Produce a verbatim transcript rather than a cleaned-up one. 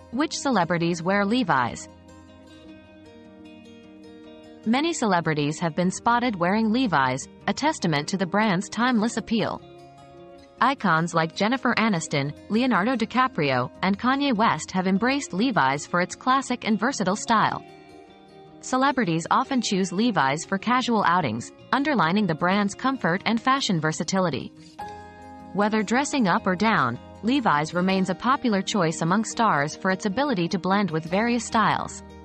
Which celebrities wear Levi's? Many celebrities have been spotted wearing Levi's, a testament to the brand's timeless appeal. Icons like Jennifer Aniston, Leonardo DiCaprio, and Kanye West have embraced Levi's for its classic and versatile style. Celebrities often choose Levi's for casual outings, underlining the brand's comfort and fashion versatility. Whether dressing up or down, Levi's remains a popular choice among stars for its ability to blend with various styles.